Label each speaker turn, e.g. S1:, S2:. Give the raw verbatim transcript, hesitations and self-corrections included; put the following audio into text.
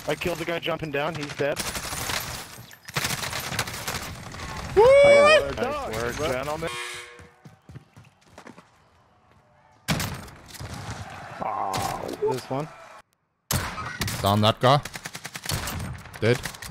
S1: I killed the guy jumping down. He's dead.
S2: Woo!
S1: Nice dog, work, bro. Gentlemen. Oh, this one.
S2: Down that guy. Dead.